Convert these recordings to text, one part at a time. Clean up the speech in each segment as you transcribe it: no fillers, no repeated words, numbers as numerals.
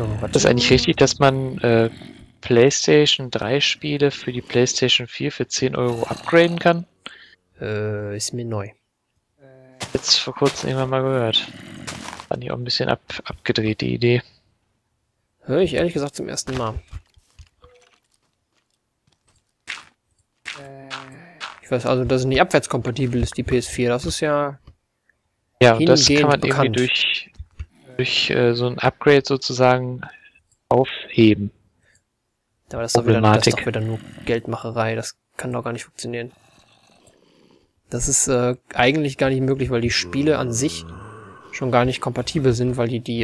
So, Ist das eigentlich richtig, dass man PlayStation 3 Spiele für die PlayStation 4 für 10 Euro upgraden kann? Ist mir neu. Jetzt vor kurzem irgendwann mal gehört. Fand ich auch ein bisschen abgedreht, die Idee. Höre ich ehrlich gesagt zum ersten Mal. Ich weiß also, dass es nicht abwärtskompatibel ist, die PS4. Das ist ja Ja, und das kann hingehend man bekannt. irgendwie durch so ein Upgrade sozusagen aufheben. Aber das ist doch Problematik. wieder nur Geldmacherei. Das kann doch gar nicht funktionieren. Das ist eigentlich gar nicht möglich, weil die Spiele an sich schon gar nicht kompatibel sind, weil die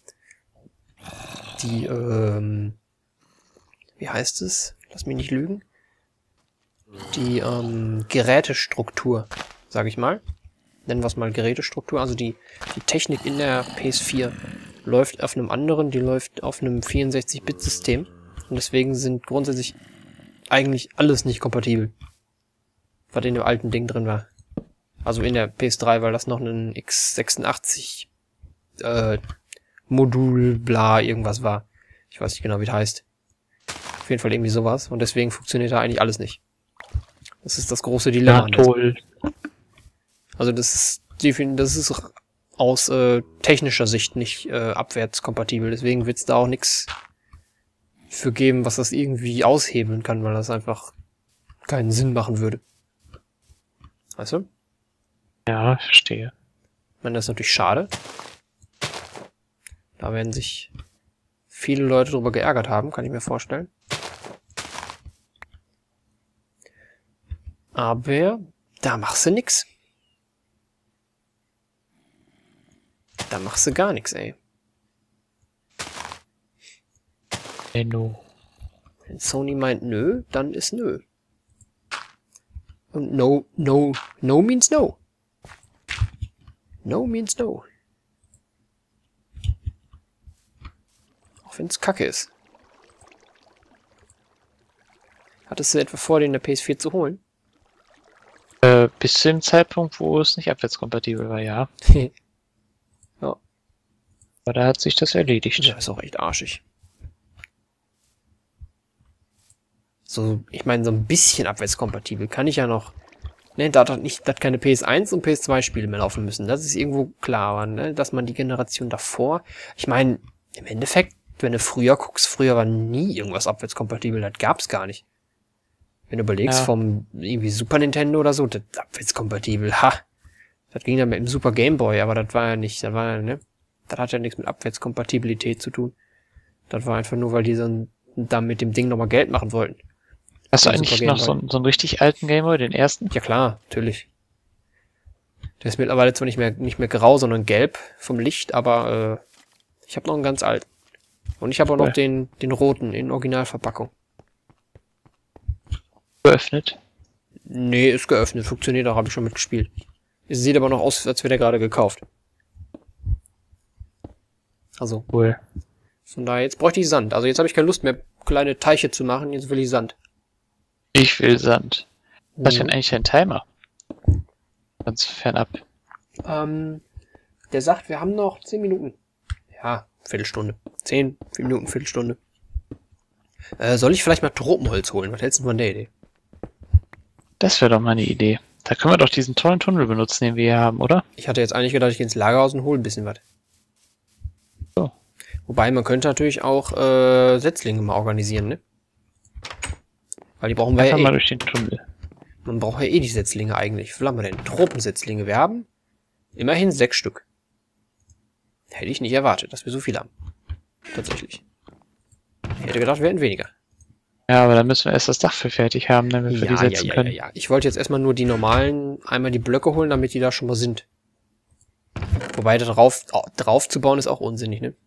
wie heißt es? Lass mich nicht lügen. Die Gerätestruktur, sage ich mal. Nennen wir es mal Gerätestruktur. Also die Technik in der PS4 läuft auf einem anderen, die läuft auf einem 64-Bit-System. Und deswegen sind grundsätzlich eigentlich alles nicht kompatibel, was in dem alten Ding drin war. Also in der PS3, weil das noch ein x86 Modul, bla, irgendwas war. Ich weiß nicht genau, wie das heißt. Auf jeden Fall irgendwie sowas. Und deswegen funktioniert da eigentlich alles nicht. Das ist das große Dilemma. Ja, toll. Also das ist aus technischer Sicht nicht abwärtskompatibel. Deswegen wird es da auch nichts für geben, was das irgendwie aushebeln kann, weil das einfach keinen Sinn machen würde. Weißt du? Ja, verstehe. Ich meine, das ist natürlich schade. Da werden sich viele Leute drüber geärgert haben, kann ich mir vorstellen. Aber da machst du nix. Da machst du gar nichts, ey. No. Wenn Sony meint nö, dann ist nö. Und no means no. No means no. Auch wenn es kacke ist. Hattest du etwa vor, den in der PS4 zu holen? Bis zu dem Zeitpunkt, wo es nicht abwärtskompatibel war, ja. Ja. Aber da hat sich das erledigt. Ja, ist auch echt arschig. So, ich meine, so ein bisschen abwärtskompatibel kann ich ja noch. Ne, da hat keine PS1 und PS2 Spiele mehr laufen müssen. Das ist irgendwo klar, aber, ne, dass man die Generation davor. Ich meine, im Endeffekt, wenn du früher guckst, früher war nie irgendwas abwärtskompatibel. Das gab's gar nicht. Wenn du überlegst, Ja. vom irgendwie Super Nintendo oder so, das ist abwärtskompatibel. Ha! Das ging dann mit dem Super Game Boy, aber das war ja nicht, das war ja, ne? Das hat ja nichts mit Abwärtskompatibilität zu tun. Das war einfach nur, weil die dann mit dem Ding nochmal Geld machen wollten. Hast du Den eigentlich Super noch Game so einen richtig alten Gameboy, den ersten? Ja klar, natürlich. Der ist mittlerweile zwar nicht mehr grau, sondern gelb vom Licht, aber ich habe noch einen ganz alten. Und ich habe auch noch den roten in Originalverpackung. Geöffnet? Nee, ist geöffnet, funktioniert auch, habe ich schon mitgespielt. Es sieht aber noch aus, als wäre der gerade gekauft. Also, Cool. von daher, jetzt bräuchte ich Sand. Also jetzt habe ich keine Lust mehr, kleine Teiche zu machen, jetzt will ich Sand. Ich will Sand. Was ist denn Mhm. eigentlich ein Timer? Ganz fernab. Der sagt, wir haben noch 10 Minuten. Ja, Viertelstunde. 10 Minuten, Viertelstunde. Soll ich vielleicht mal Tropenholz holen? Was hältst du von der Idee? Das wäre doch mal eine Idee. Da können wir doch diesen tollen Tunnel benutzen, den wir hier haben, oder? Ich hatte jetzt eigentlich gedacht, ich gehe ins Lagerhaus und hole ein bisschen was. So. Wobei, man könnte natürlich auch Setzlinge mal organisieren, ne? Weil die brauchen wir ja Einfach mal eh. durch den Tunnel. Man braucht ja eh die Setzlinge eigentlich. Wie viel haben wir denn? Tropensetzlinge. Wir haben immerhin 6 Stück. Hätte ich nicht erwartet, dass wir so viel haben. Tatsächlich. Ich hätte gedacht, wir hätten weniger. Ja, aber dann müssen wir erst das Dach für fertig haben, damit wir die setzen können. Ja. Ich wollte jetzt erstmal nur die normalen, einmal die Blöcke holen, damit die da schon mal sind. Wobei, drauf zu bauen ist auch unsinnig, ne?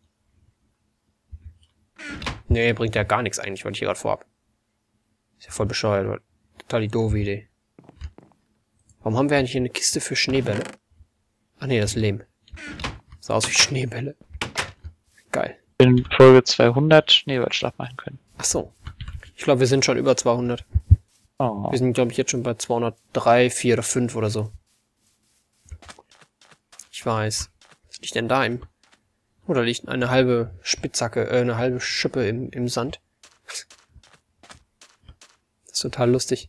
Nee, bringt ja gar nichts eigentlich, weil ich hier gerade vorhab. Ist ja voll bescheuert. Total die doofe Idee. Warum haben wir eigentlich hier eine Kiste für Schneebälle? Ach nee, das ist Lehm. Sah aus wie Schneebälle. Geil. In Folge 200 Schneeballschlag machen können. Ach so. Ich glaube, wir sind schon über 200. Oh. Wir sind, glaube ich, jetzt schon bei 203, 4 oder 5 oder so. Ich weiß. Was liegt denn da im Oh, da liegt eine halbe Spitzhacke, eine halbe Schippe im Sand. Das ist total lustig.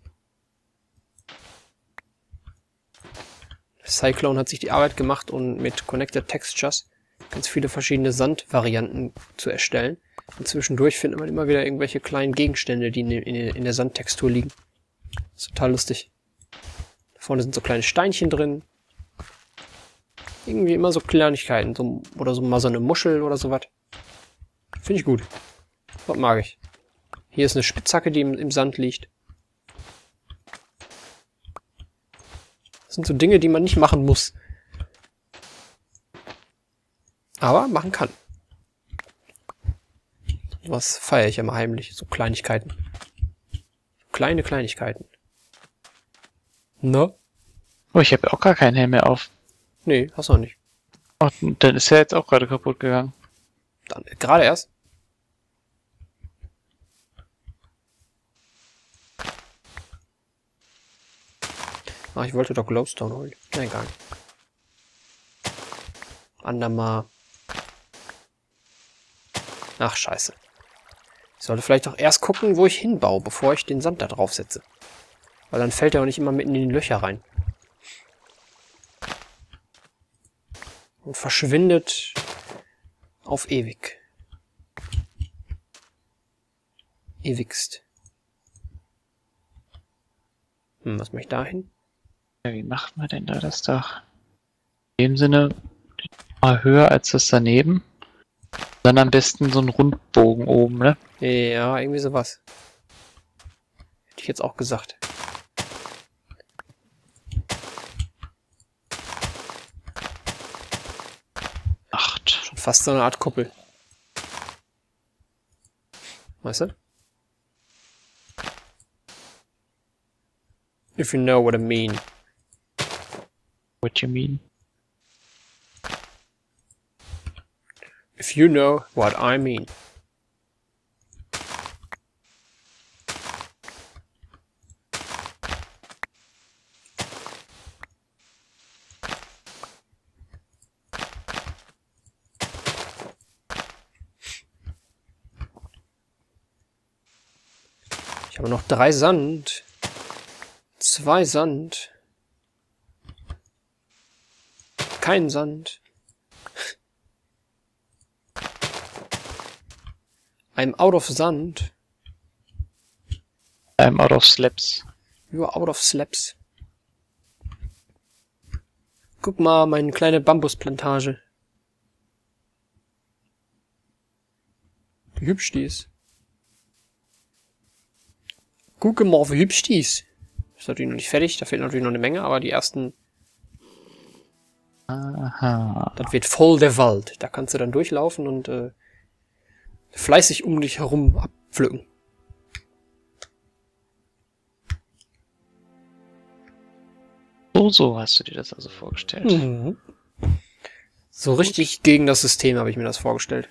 Cyclone hat sich die Arbeit gemacht, um mit Connected Textures ganz viele verschiedene Sandvarianten zu erstellen. Und zwischendurch findet man immer wieder irgendwelche kleinen Gegenstände, die in der Sandtextur liegen. Das ist total lustig. Da vorne sind so kleine Steinchen drin. Irgendwie immer so Kleinigkeiten. Oder so mal so eine Muschel oder sowas. Finde ich gut. Das mag ich. Hier ist eine Spitzhacke, die im Sand liegt. Das sind so Dinge, die man nicht machen muss. Aber machen kann. Was feiere ich immer heimlich. So Kleinigkeiten. Kleine Kleinigkeiten. Ne? Oh, ich habe ja auch gar keinen Helm mehr auf. Nee, hast du noch nicht. Oh, dann ist er jetzt auch gerade kaputt gegangen. Dann, gerade erst. Ah, ich wollte doch Glowstone holen. Nein, gar nicht. Andermal. Ach, scheiße. Ich sollte vielleicht doch erst gucken, wo ich hinbaue, bevor ich den Sand da drauf setze. Weil dann fällt er auch nicht immer mitten in die Löcher rein. Und verschwindet auf ewig. Ewigst. Was mache ich da hin? Ja, wie macht man denn da das Dach? In dem Sinne mal höher als das daneben. Dann am besten so ein Rundbogen oben, ne? Ja, irgendwie sowas. Hätte ich jetzt auch gesagt. Schon fast so eine Art Kuppel. Weißt du? If you know what I mean. What you mean? If you know what I mean. Ich habe noch 3 Sand. 2 Sand. Kein Sand. I'm out of Sand. I'm out of slabs. You are out of slabs. Guck mal, meine kleine Bambusplantage. Wie hübsch die ist. Guck mal, wie hübsch die ist. Ist natürlich noch nicht fertig, da fehlt natürlich noch eine Menge, aber die ersten... Aha. Das wird voll der Wald. Da kannst du dann durchlaufen und fleißig um dich herum abpflücken. So hast du dir das also vorgestellt. Mhm. So richtig gegen das System habe ich mir das vorgestellt.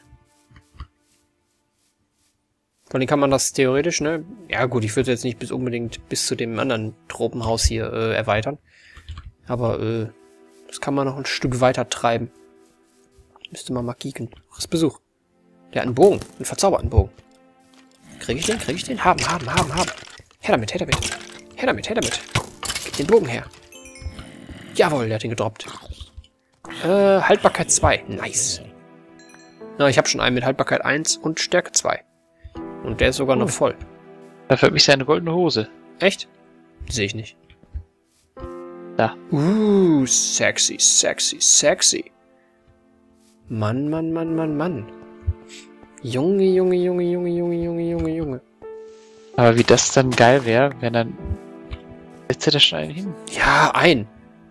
Vor allem kann man das theoretisch, ne? Ja gut, ich würde jetzt nicht unbedingt bis zu dem anderen Tropenhaus hier erweitern. Aber das kann man noch ein Stück weiter treiben. Müsste man mal kicken. Was Besuch. Der hat einen Bogen. Einen verzauberten Bogen. Krieg ich den? Krieg ich den? Haben. Her damit, her damit. Her damit, her damit. Gib den Bogen her. Jawohl, der hat ihn gedroppt. Haltbarkeit 2. Nice. Na, ich habe schon einen mit Haltbarkeit 1 und Stärke 2. Und der ist sogar noch voll. Dafür habe ich seine goldene Hose. Echt? Sehe ich nicht. Da. Sexy, sexy, sexy. Mann, Mann, Mann, Mann, Mann. Junge, Junge, Junge, Junge, Junge, Junge, Junge, Junge. Aber wie das dann geil wäre, wenn dann... Setzt er da schon einen hin? Ja, ein.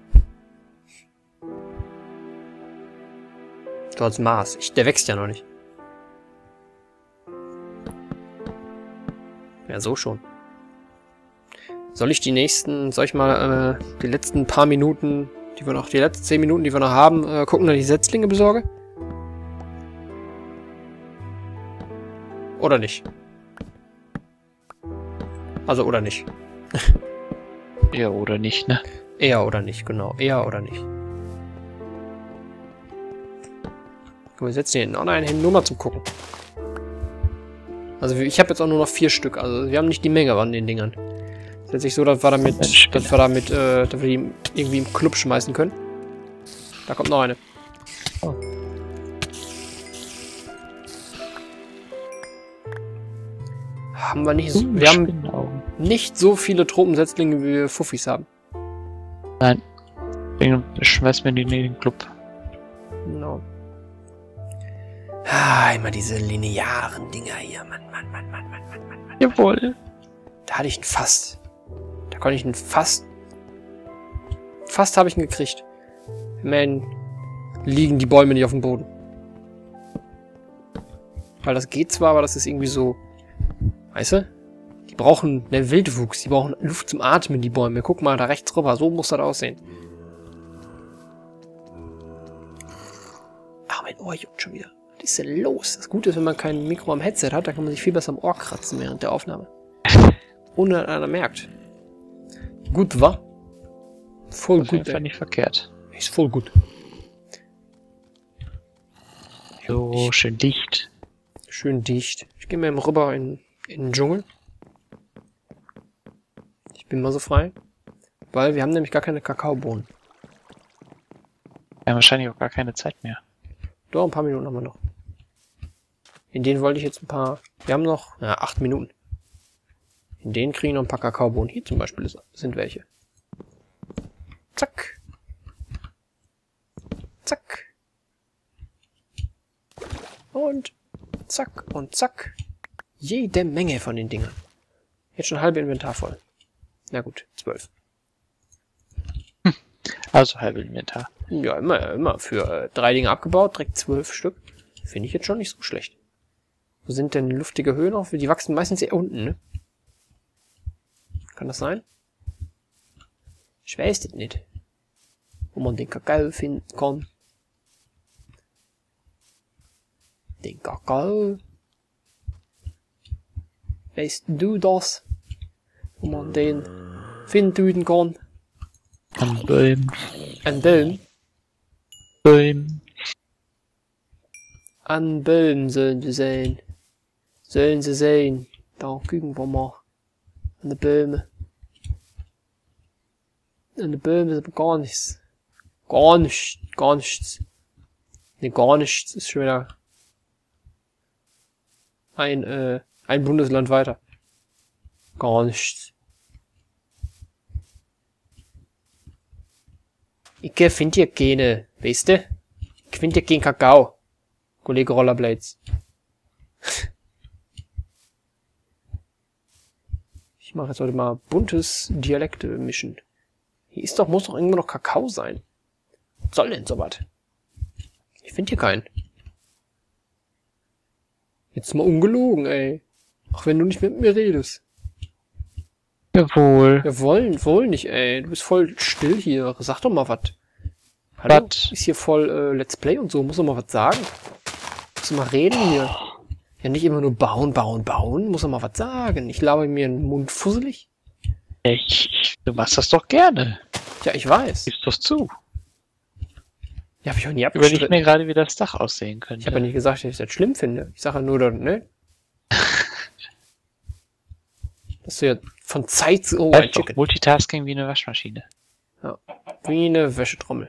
Du hast Maß. Der wächst ja noch nicht. Ja, so schon. Soll ich mal die letzten paar Minuten, die letzten 10 Minuten, die wir noch haben, gucken, dass ich Setzlinge besorge? Oder nicht? Also, oder nicht. Ja, oder nicht, ne? Eher oder nicht, genau. Eher oder nicht. Aber wir setzen hier hinten auch noch einen hin, nur mal zum Gucken. Also ich habe jetzt auch nur noch 4 Stück. Also wir haben nicht die Menge an den Dingern. Das ist jetzt nicht so, dass wir die irgendwie im Club schmeißen können. Da kommt noch eine. Oh. Haben wir nicht so... Wir haben nicht so viele Tropensetzlinge, wie wir Fuffis haben. Nein. Deswegen schmeißen wir die in den Club. Genau. Ah, immer diese linearen Dinger hier. Mann. Jawohl. Da hatte ich einen Fast. Da konnte ich einen Fast... Fast habe ich ihn gekriegt. Immerhin liegen die Bäume nicht auf dem Boden. Weil das geht zwar, aber das ist irgendwie so... Weißt du? Die brauchen einen Wildwuchs. Die brauchen Luft zum Atmen, die Bäume. Guck mal, da rechts rüber. So muss das aussehen. Ah, mein Ohr juckt schon wieder. Was ist denn los? Das Gute ist, wenn man kein Mikro am Headset hat, dann kann man sich viel besser am Ohr kratzen während der Aufnahme. Ohne dass einer merkt. Gut, wa? Voll gut, ey. Nicht verkehrt. Ist voll gut. So, schön dicht. Schön dicht. Ich gehe mal eben rüber in den Dschungel. Ich bin mal so frei. Weil wir haben nämlich gar keine Kakaobohnen. Wir haben wahrscheinlich auch gar keine Zeit mehr. Doch, ein paar Minuten haben wir noch. In denen wollte ich jetzt ein paar... Wir haben noch 8 Minuten. In denen kriegen noch ein paar Kakaobohnen. Hier zum Beispiel sind welche. Zack. Zack. Und zack und zack. Jede Menge von den Dingern. Jetzt schon halbe Inventar voll. Na gut, 12. Also halbe Inventar. Ja, immer. Für 3 Dinge abgebaut, direkt 12 Stück. Finde ich jetzt schon nicht so schlecht. Wo sind denn luftige Höhen auf? Die wachsen meistens eher unten, ne? Kann das sein? Ich weiß das nicht. Wo man den Kakao finden kann. Den Kakao. Weißt du das? Wo man den finden kann? An Bäumen. An Bäumen? Bäumen. An Bäumen sollen sie sein. Sollen sie sein. Da gucken wir mal. An den Bäumen. An den Bäumen ist aber gar nichts. Gar nichts. Ne, gar nichts ist schon wieder ein Bundesland weiter. Gar nichts. Ich finde hier keine, weißt du? Ich finde hier keinen Kakao. Kollege Rollerblades. Ich mache jetzt heute mal buntes Dialekte mischen. Hier muss doch irgendwo noch Kakao sein. Was soll denn sowas? Ich finde hier keinen. Jetzt mal ungelogen, ey. Auch wenn du nicht mit mir redest. Jawohl. Wir wollen nicht, ey. Du bist voll still hier. Sag doch mal was. Hallo? Was? Ist hier voll Let's Play und so. Muss doch mal was sagen. Muss doch mal reden hier. Ja, nicht immer nur bauen. Muss doch mal was sagen. Ich laber mir den Mund fusselig. Du machst das doch gerne. Ja, ich weiß. Gib's doch zu. Ja, hab ich auch nie Überleg abgestritten. mir gerade, wie das Dach aussehen könnte. Ich habe ja nicht gesagt, dass ich das schlimm finde. Ich sage ja nur, ne? Dass du ja von Zeit zu... Oh, ein Chicken. Multitasking wie eine Waschmaschine. Ja, wie eine Wäschetrommel.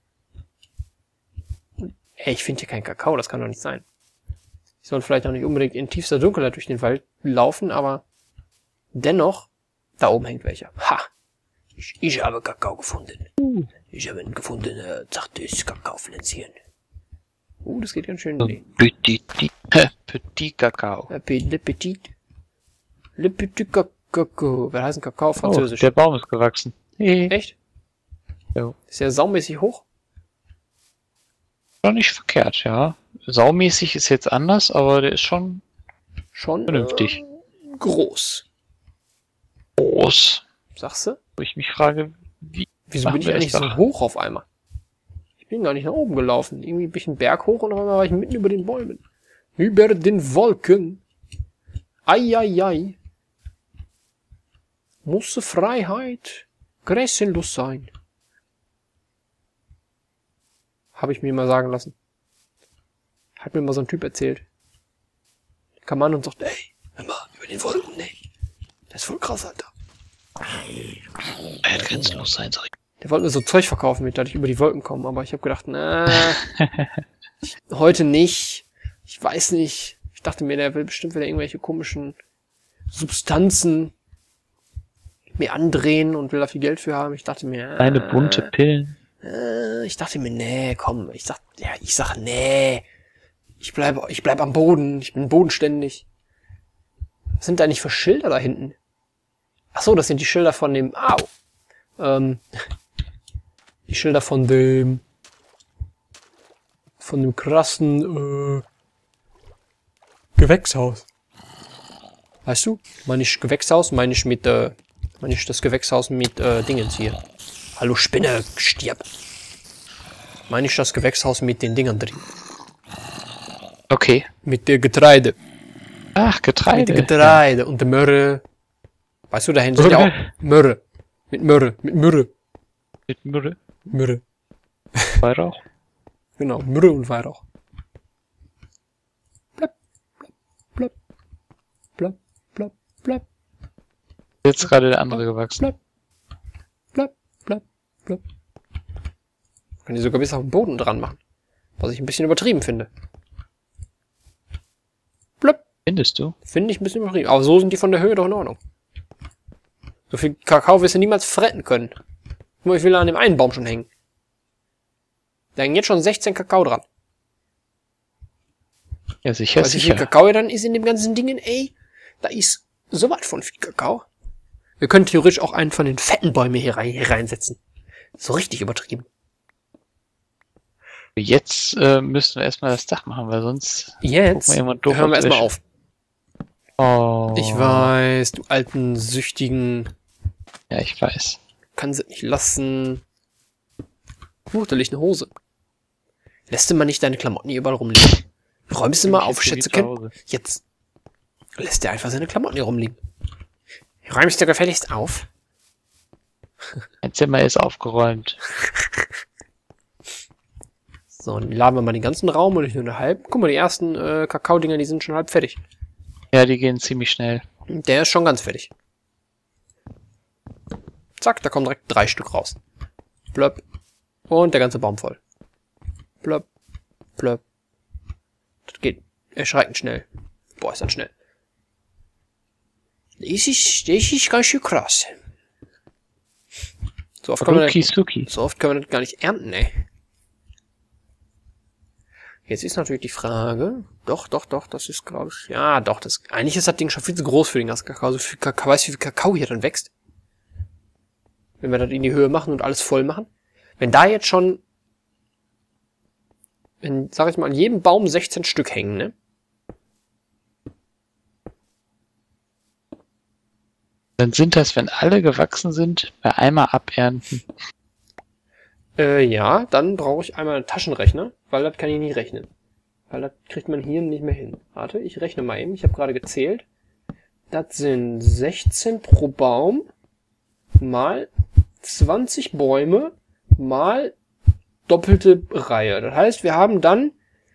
Ey, ich finde hier keinen Kakao, das kann doch nicht sein. Ich soll vielleicht auch nicht unbedingt in tiefster Dunkelheit durch den Wald laufen, aber dennoch, da oben hängt welcher. Ha! Ich habe Kakao gefunden. Ich habe ein gefunden, zartes Kakaopflänzchen. Das geht ganz schön. Nee. Petit Kakao. Le Petit. Le Petit Kakao. Wer heißt ein Kakao auf Französisch? Der Baum ist gewachsen. Echt? Jo. Ist ja saumäßig hoch? Schon nicht verkehrt, ja. Saumäßig ist jetzt anders, aber der ist schon vernünftig. Groß. Groß. Sagst du? Wo ich mich frage, wieso bin ich eigentlich so hoch auf einmal? Ich bin gar nicht nach oben gelaufen. Irgendwie bin ich einen Berg hoch und auf einmal war ich mitten über den Bäumen. Über den Wolken. Ei. Muss Freiheit grenzenlos sein. Habe ich mir mal sagen lassen. Hat mir mal so ein Typ erzählt. Der kam an und sagt, ey, hör mal, über den Wolken, ne? Der ist voll krass, Alter. Er hätte grenzenlos sein, sag ich. Der wollte mir so Zeug verkaufen, mit, dass ich über die Wolken komme, aber ich habe gedacht, na, heute nicht. Ich weiß nicht. Ich dachte mir, der will bestimmt wieder irgendwelche komischen Substanzen mir andrehen und will da viel Geld für haben. Ich dachte mir, Kleine bunte Pillen. ich dachte mir, nee, komm. Ich sag, nee. Ich bleib am Boden. Ich bin bodenständig. Was sind da nicht für Schilder da hinten? Ach so, das sind die Schilder von dem, die Schilder von dem krassen, Gewächshaus. Weißt du? Meine ich Gewächshaus, meine ich das Gewächshaus mit, Dingens hier. Hallo Spinne, stirb. Meine ich das Gewächshaus mit den Dingern drin. Okay. Mit der Getreide. Ach, Getreide. Mit der Getreide und der Möhre. Weißt du, dahin sind ja auch Möhre. Mit Möhre. Mit Mürre. Möhre. Weihrauch. Genau, Möhre und Weihrauch. Blab, blab, blab, blab, blab, Jetzt gerade der andere gewachsen. blab, blab, blab, blab. Kann die sogar bis auf den Boden dran machen. Was ich ein bisschen übertrieben finde. Blab. Findest du? Finde ich ein bisschen übertrieben. Aber so sind die von der Höhe doch in Ordnung. So viel Kakao wirst du niemals fretten können. Guck mal, ich will an dem einen Baum schon hängen. Da hängen jetzt schon 16 Kakao dran. Ja, sicher, Weißt du, wie viel Kakao dann ist in dem ganzen Dingen, ey? Da ist so was von viel Kakao. Wir können theoretisch auch einen von den fetten Bäumen hier reinsetzen. So richtig übertrieben. Jetzt müssen wir erstmal das Dach machen, weil sonst Jetzt gucken wir irgendwann doof hören wir auf erstmal Wäsche. auf. Oh. Ich weiß, du alten, süchtigen, Ja, ich weiß. kann sie nicht lassen. Da liegt eine Hose. Lässt du mal nicht deine Klamotten hier überall rumliegen? Räumst du mal auf, Schätzekind? Jetzt lässt er einfach seine Klamotten hier rumliegen. Räumst du gefälligst auf? Mein Zimmer ist aufgeräumt. So, dann laden wir mal den ganzen Raum und nicht nur eine halbe. Guck mal, die ersten Kakao-Dinger, die sind schon halb fertig. Ja, die gehen ziemlich schnell. Der ist schon ganz fertig. Zack, da kommen direkt 3 Stück raus. Blöpp. Und der ganze Baum voll. Blöpp. Blöpp. Das geht erschreckend schnell. Boah, ist das schnell. Das ist ganz schön krass. So oft können wir das gar nicht ernten, ey. Jetzt ist natürlich die Frage, doch, das ist, glaube ich, ja, doch, eigentlich ist das Ding schon viel zu groß für den ganzen Kakao. So viel Kakao, weißt du, wie viel Kakao hier dann wächst? Wenn wir das in die Höhe machen und alles voll machen. Wenn da jetzt schon, sag ich mal, an jedem Baum 16 Stück hängen, ne? Dann sind das, wenn alle gewachsen sind, bei einmal abernten. Ja, dann brauche ich einmal einen Taschenrechner, weil das kann ich nie rechnen. Weil das kriegt man hier nicht mehr hin. Warte, ich rechne mal eben. Ich habe gerade gezählt. Das sind 16 pro Baum mal 20 Bäume mal doppelte Reihe. Das heißt, wir haben dann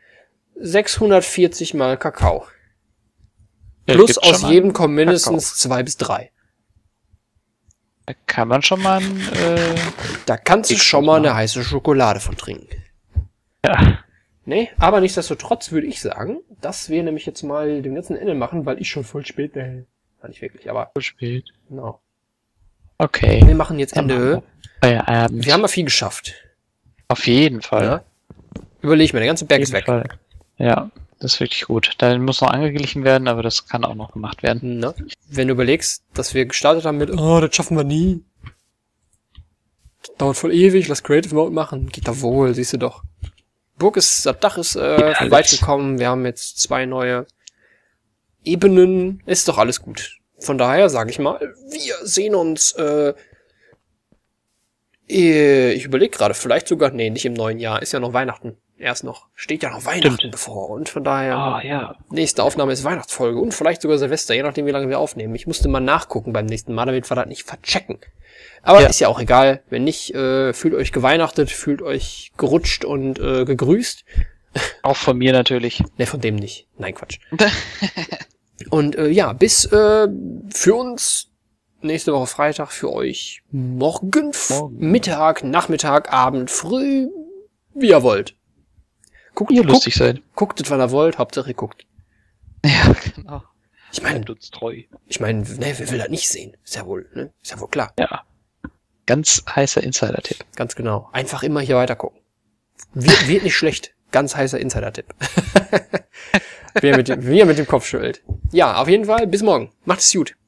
640 mal Kakao. Ja, Plus aus jedem kommen mindestens Kakao. 2 bis 3. Da kann man schon mal Da kannst du schon mal eine heiße Schokolade von trinken. ja. Nee, aber nichtsdestotrotz würde ich sagen, dass wir nämlich jetzt mal den ganzen Ende machen, weil ich schon voll spät bin. War nicht wirklich, aber Zu spät. genau. Okay. Wir machen jetzt Ende. Feierabend. Wir haben mal viel geschafft. Auf jeden Fall. Ja? Überleg mal, der ganze Berg Auf ist jeden weg. Fall. Ja, das ist wirklich gut. Da muss noch angeglichen werden, aber das kann auch noch gemacht werden. Na? Wenn du überlegst, dass wir gestartet haben mit, oh, das schaffen wir nie. Das dauert voll ewig, lass Creative Mode machen. Geht doch wohl, siehst du doch. Das Dach ist weit gekommen. Wir haben jetzt 2 neue Ebenen. Ist doch alles gut. Von daher sage ich mal, wir sehen uns, ich überlege gerade, vielleicht sogar, nee, nicht im neuen Jahr, ist ja noch Weihnachten. Erst noch, steht ja noch Weihnachten bevor. Und von daher, Ja. nächste Aufnahme ist Weihnachtsfolge und vielleicht sogar Silvester, je nachdem, wie lange wir aufnehmen. Ich musste mal nachgucken beim nächsten Mal, damit wir das nicht verchecken. Aber ist ja auch egal. Wenn nicht, fühlt euch geweihnachtet, fühlt euch gerutscht und gegrüßt. Auch von mir natürlich. Ne, von dem nicht. Nein, Quatsch. Und ja, bis für uns nächste Woche Freitag, für euch morgen. Mittag, Nachmittag, Abend, früh, wie ihr wollt. Ihr lustig seid. Guckt, wann ihr wollt, Hauptsache ihr guckt. Ja, genau. Ich meine, Bleibt uns treu. ne, wer will das nicht sehen? Ist ja wohl, ne? Ist ja wohl klar. Ja. Ganz heißer Insider-Tipp. Ganz genau. Einfach immer hier weiter gucken. Wird nicht schlecht. Ganz heißer Insider-Tipp. Wie er mit dem Kopf schüttelt. Ja, auf jeden Fall, bis morgen. Macht es gut.